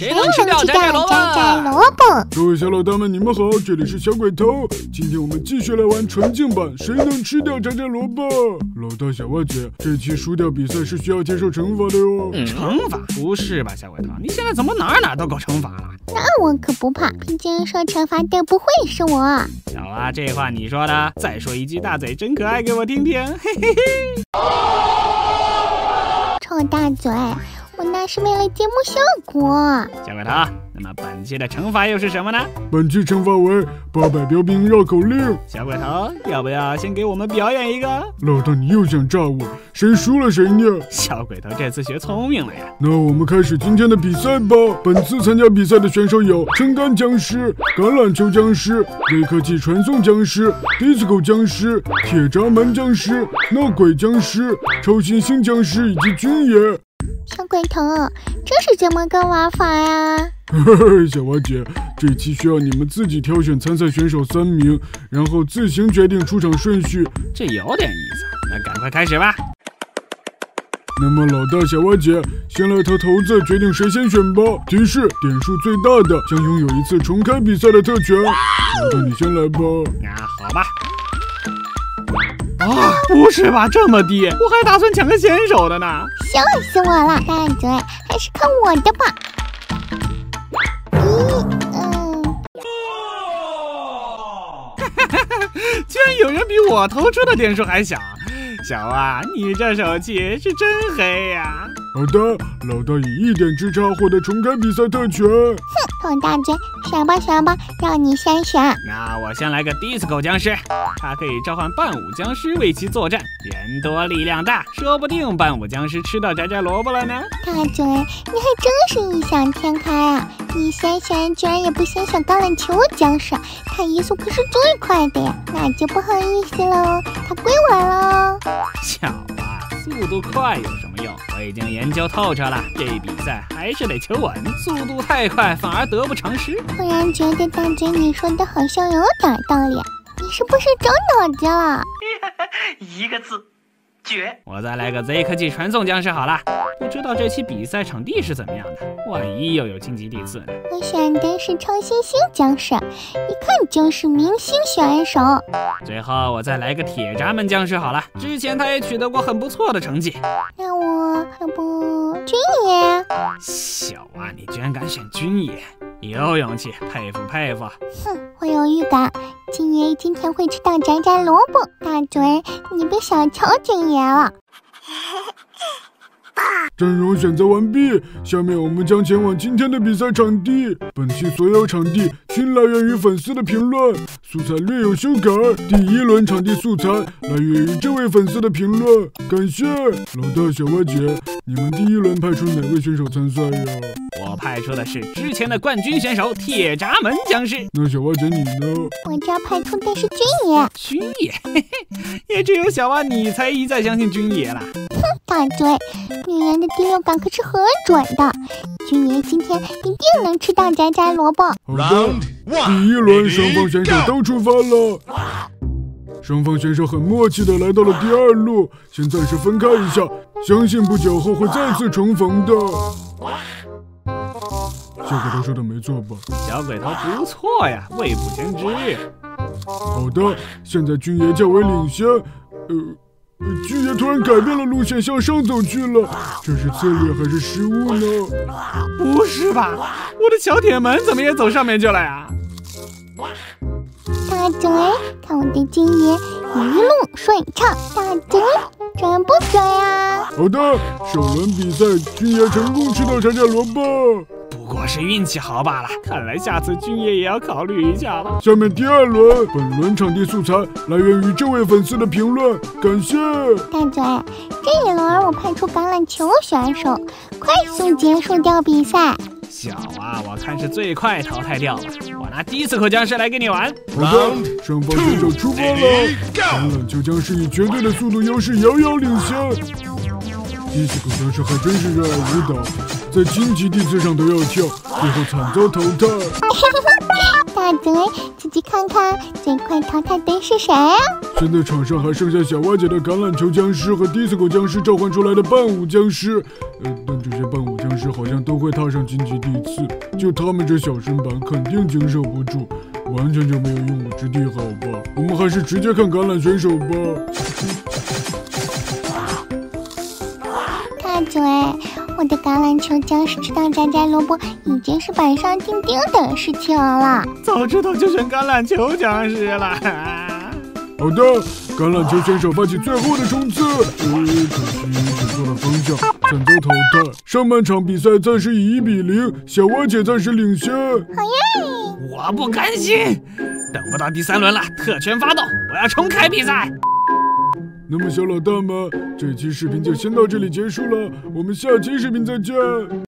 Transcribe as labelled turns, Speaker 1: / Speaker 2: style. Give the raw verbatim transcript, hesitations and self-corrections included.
Speaker 1: 谁能吃掉宅宅萝卜？
Speaker 2: 宅宅萝卜。
Speaker 3: 各位小老大们，你们好，这里是小鬼头。今天我们继续来玩纯净版，谁能吃掉宅宅萝卜？老大小蛙姐，这期输掉比赛是需要接受惩罚的哟。
Speaker 1: 嗯、惩罚？不是吧，小鬼头，你现在怎么哪哪都搞惩罚了？
Speaker 2: 那我可不怕，毕竟受惩罚的不会是我。
Speaker 1: 小蛙，这话你说的，再说一句大嘴真可爱给我听听，嘿嘿嘿。
Speaker 2: 臭大嘴，我那是为了节目效果。
Speaker 1: 小鬼头，那么本期的惩罚又是什么呢？
Speaker 3: 本期惩罚为八百标兵绕口令。
Speaker 1: 小鬼头，要不要先给我们表演一个？
Speaker 3: 老大，你又想炸我，谁输了谁呢？
Speaker 1: 小鬼头这次学聪明了呀。
Speaker 3: 那我们开始今天的比赛吧。本次参加比赛的选手有撑杆僵尸、橄榄球僵尸、微科技传送僵尸、disco 僵尸、铁闸门僵尸、闹鬼僵尸、超新星僵尸以及军爷。
Speaker 2: 小鬼头，这是怎么个玩法呀？
Speaker 3: 嘿嘿，小蛙姐，这期需要你们自己挑选参赛选手三名，然后自行决定出场顺序。
Speaker 1: 这有点意思，那赶快开始吧。
Speaker 3: 那么老大小蛙姐先来投骰子，决定谁先选吧。提示：点数最大的将拥有一次重开比赛的特权。老大你先来吧。
Speaker 1: 啊，好吧。啊，不是吧，这么低，我还打算抢个先手的呢。
Speaker 2: 笑死我了，大嘴，还是看我的吧。一，嗯，
Speaker 1: 居然有人比我投出的点数还小。小蛙，你这手气是真黑呀！
Speaker 3: 好的，老大以一点之差获得重开比赛特权。
Speaker 2: 哼，臭大嘴，选吧选吧，让你先选。
Speaker 1: 那我先来个 disco 僵尸，它可以召唤伴舞僵尸为其作战，人多力量大，说不定伴舞僵尸吃到宅宅萝卜了呢。
Speaker 2: 大嘴，你还真是异想天开啊！你先选，居然也不先选橄榄球僵尸，它移速可是最快的呀，那就不好意思喽，它归我喽。
Speaker 1: 小蛙，速度快有什么用？我已经研究透彻了，这比赛还是得求稳，速度太快反而得不偿失。
Speaker 2: 突然觉得大嘴你说的好像有点道理，你是不是长脑子了？
Speaker 1: 一个字，绝！我再来个 Z 科技传送僵尸好了。不知道这期比赛场地是怎么样的，万一又有晋级第四呢？
Speaker 2: 我选的是超新星僵尸，一看就是明星选手。
Speaker 1: 最后我再来个铁闸门僵尸好了，之前他也取得过很不错的成绩。
Speaker 2: 那我要不军爷？
Speaker 1: 小蛙，你居然敢选军爷，有勇气，佩服佩服。
Speaker 2: 哼，我有预感，军爷今天会吃到宅宅萝卜。大嘴，你别小瞧军爷了。
Speaker 3: 阵容选择完毕，下面我们将前往今天的比赛场地。本期所有场地均来源于粉丝的评论，素材略有修改。第一轮场地素材来源于这位粉丝的评论，感谢。老大小蛙姐，你们第一轮派出哪位选手参赛呀？
Speaker 1: 我派出的是之前的冠军选手铁闸门僵尸。
Speaker 3: 那小蛙姐你呢？
Speaker 2: 我这派出的是军爷。
Speaker 1: 军爷，嘿嘿，也只有小蛙你才一再相信军爷了。
Speaker 2: 哼，大嘴，女人的第六感可是很准的，军爷今天一定能吃到宅宅萝卜。
Speaker 3: 好的，第一轮双方选手都出发了。双方选手很默契的来到了第二路，先暂时分开一下，相信不久后会再次重逢的。小鬼头说的没错吧？
Speaker 1: 小鬼头不错呀，未卜先知。
Speaker 3: 好的，现在军爷较为领先，呃。军爷突然改变了路线，向上走去了，这是策略还是失误呢？
Speaker 1: 不是吧，我的小铁门怎么也走上面去了呀？
Speaker 2: 大嘴，看我的军爷一路顺畅，大嘴准不准呀？
Speaker 3: 好的，首轮比赛军爷成功吃到宅宅萝卜，
Speaker 1: 不过是运气好罢了，看来下次军爷也要考虑一下了。
Speaker 3: 下面第二轮，本轮场地素材来源于这位粉丝的评论，感谢。
Speaker 2: 大嘴，这一轮我派出橄榄球选手，快速结束掉比赛。
Speaker 1: 小蛙，我看是最快淘汰掉了，我拿第一次口僵尸来跟你玩。
Speaker 3: 好的，双方选手出发了，橄榄球僵尸以绝对的速度优势遥遥领先。第一次口僵尸还真是热爱舞蹈，在荆棘地刺上都要跳，最后惨遭淘汰。
Speaker 2: 大嘴，自己看看最快淘汰的是谁啊？
Speaker 3: 现在场上还剩下小蛙姐的橄榄球僵尸和迪斯科僵尸召唤出来的伴舞僵尸，呃，但这些伴舞僵僵尸好像都会踏上荆棘地刺，就他们这小身板肯定经受不住，完全就没有用武之地，好吧？我们还是直接看橄榄选手吧。
Speaker 2: 大嘴，我的橄榄球僵尸吃到炸炸萝卜已经是板上钉钉的事情了。
Speaker 1: 早知道就选橄榄球僵尸了。
Speaker 3: 好的，橄榄球选手发起最后的冲刺。呃，可惜选错了方向，惨遭淘汰。上半场比赛暂时以一比零，小蛙姐暂时领先。
Speaker 2: 好耶！
Speaker 1: 我不甘心，等不到第三轮了，特权发动，我要重开比赛。
Speaker 3: 那么小老大们，这期视频就先到这里结束了，我们下期视频再见。